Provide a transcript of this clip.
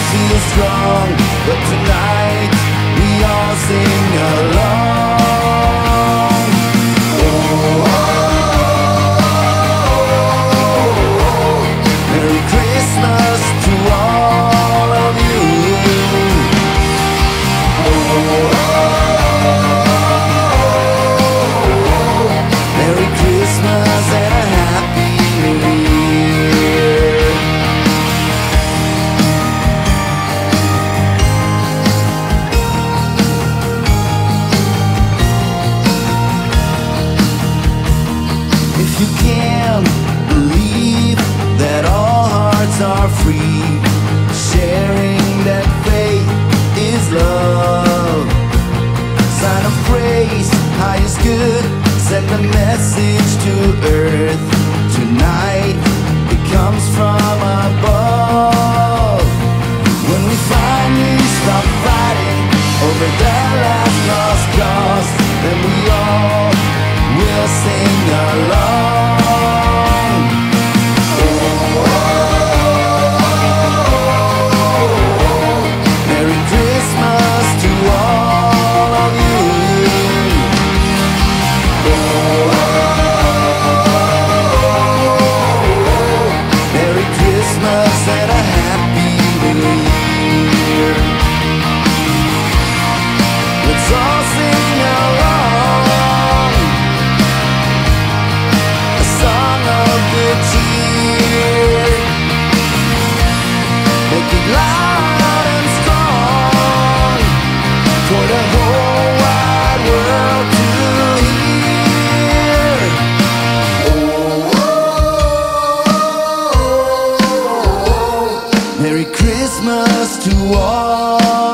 feel strong, but tonight we all sing along. Oh, oh, oh, oh. Merry Christmas to all of you. Oh, oh, oh. Merry Christmas and a Happy New Year. If you can believe that all hearts are free, sharing that faith is love. Sign of grace, highest good, send a message to earth. Tonight it comes from above. When we finally stop fighting over that last lost cause, then we all will sing along. Oh, oh, oh, oh. Merry Christmas to all of you. Oh, Merry Christmas and a Happy New Year. Let's all sing along a song of good cheer. Make it loud and strong for the whole wide world to hear. Oh, Merry Christmas to all